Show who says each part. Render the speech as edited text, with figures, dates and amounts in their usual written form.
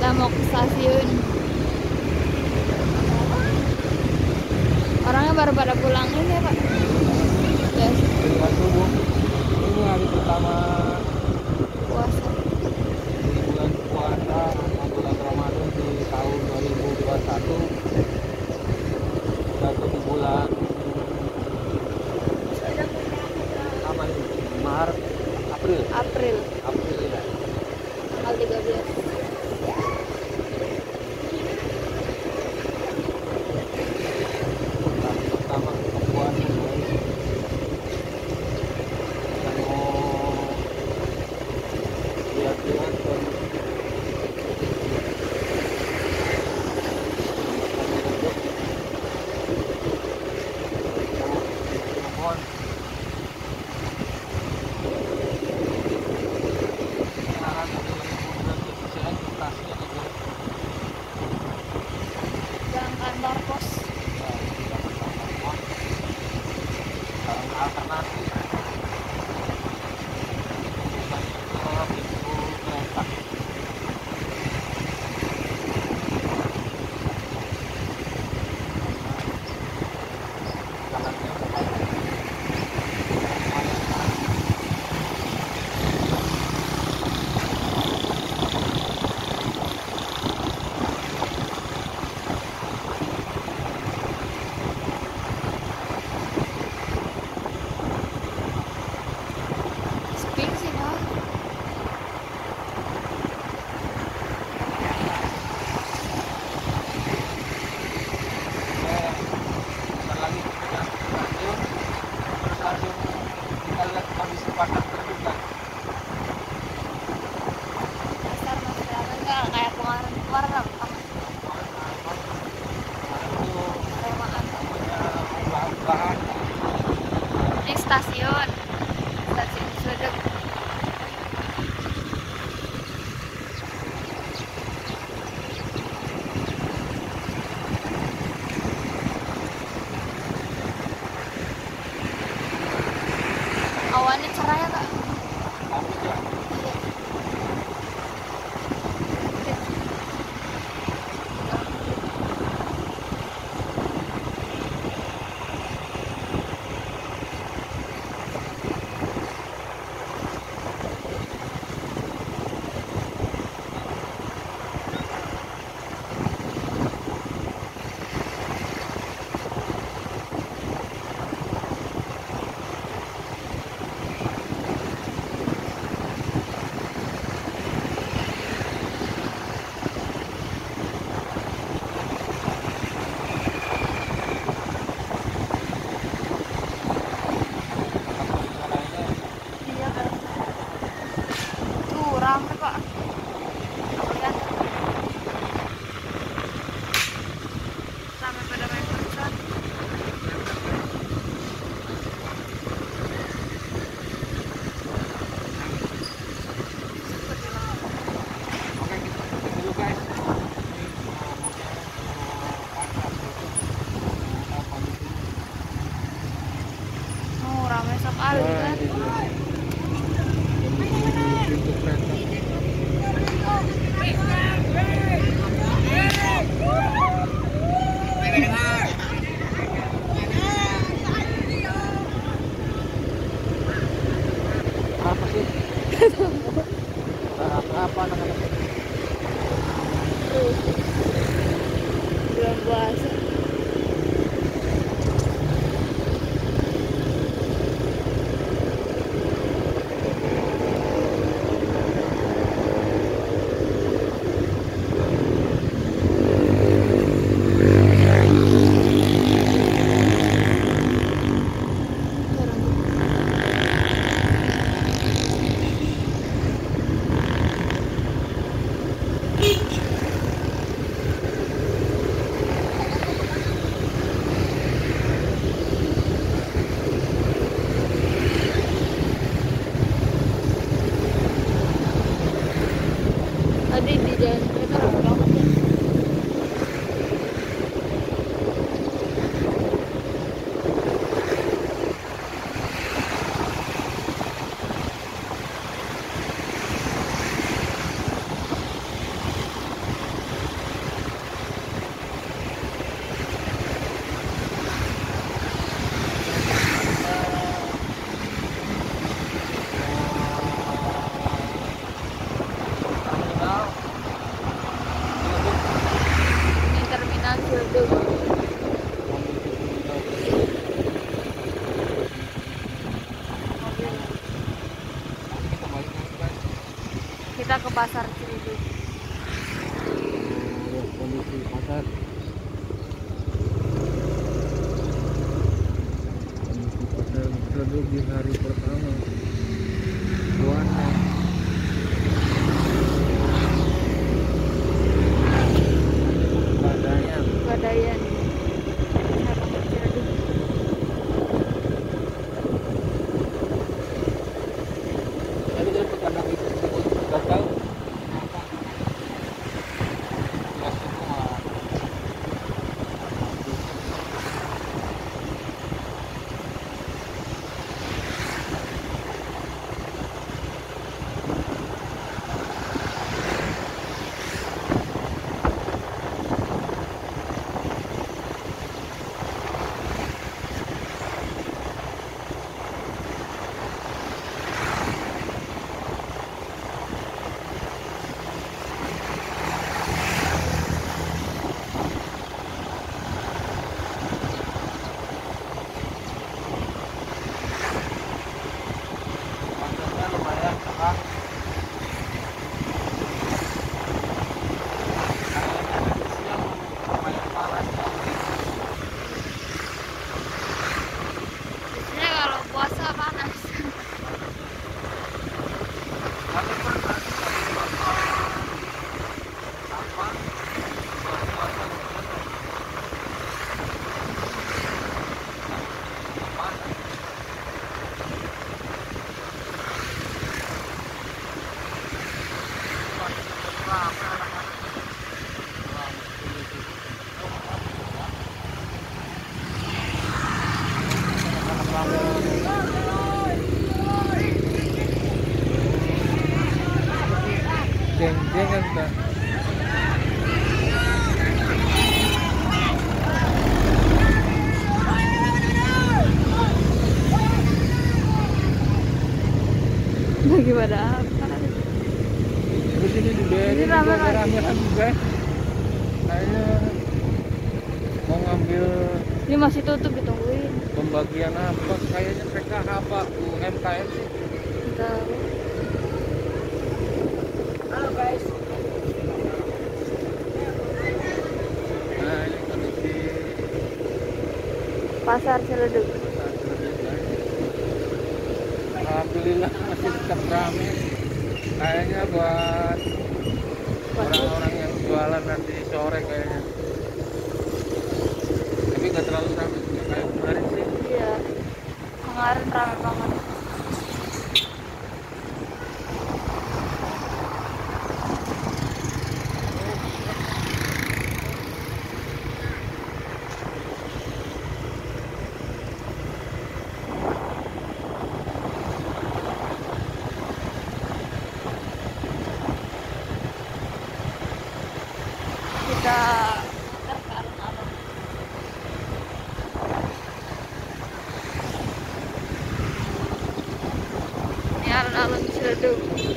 Speaker 1: Kita mau ke stasiun. Orangnya baru pada pulang ini ya Pak. Ya.
Speaker 2: Dengan subuh. Ini hari pertama
Speaker 1: Puasa.
Speaker 2: di bulan puasa atau bulan Ramadan di tahun 2021. Jatuh di bulan apa ini? Maret, April.
Speaker 1: April
Speaker 2: April ya.
Speaker 1: tanggal 13.
Speaker 2: Hari pertama buka puasa guys. Kita mau lihat-lihat dan mohon
Speaker 1: Jalan kantor pos.
Speaker 2: alternatif pintu kereta.
Speaker 1: Speak sih Pak.
Speaker 2: Bentar lagi kita ke stasiun, terus langsung kita lihat kondisi pasar terbuka.
Speaker 1: Pasar masih rame nggak kayak kemarin Pak? Remaan.
Speaker 2: Bahan
Speaker 1: Ini stasiun Sudep. Awannya cerah ya Kak? Iya Kak. Tuh rame Pak. Lihat. Rame pada main futsal.
Speaker 2: Oke, kita tutup dulu guys.
Speaker 1: Oh rame sekali kan?
Speaker 2: Pintu kereta. Apa sih? Apa anak-anak?
Speaker 1: Bulan puasa. Tadi di jalan kereta rame banget ya. pasar Ciledug.
Speaker 2: Kondisi pasar. Kondisi pasar Ciledug di hari pertama. Buahnya.
Speaker 1: Pegadaian. Pasar Ciledug.
Speaker 2: Jadi dia pegadaian itu disebut gagal. Ya semua. Pasarnya lumayan terang. Kayaknya nanti siang lumayan panas.
Speaker 1: Biasanya kalau puasa panas.
Speaker 2: Tapi pernah apa? Puasa panas. Jeng-jengan dah.
Speaker 1: Gimana apa?
Speaker 2: Terus ini
Speaker 1: Ini rame-rame.
Speaker 2: rame-rame juga. Kayaknya mau ngambil
Speaker 1: Ini masih tutup ditungguin.
Speaker 2: pembagian apa? Kayaknya PKH apa UMKM sih.
Speaker 1: Tahu.
Speaker 2: Halo guys. Nah ini kondisi
Speaker 1: Pasar Ciledug.
Speaker 2: pasar Ciledug, guys. Alhamdulillah masih tetap ramai. Kayaknya buat orang-orang yang jualan nanti sore kayaknya. Tapi nggak terlalu ramai juga kayak kemarin sih.
Speaker 1: Iya. Kemarin rame banget. Kita muter ke alun-alun. Ini alun-alun Ciledug.